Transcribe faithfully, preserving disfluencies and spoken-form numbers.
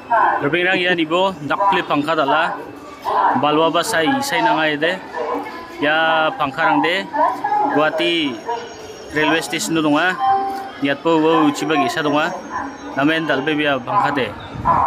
Rupingrang yan ibo dakpli pangka dala balwa ba sai sai nangai de ya pangkarang de Guwahati railway station donga niat po wo chibagi sa donga namen dalbe biya pangka de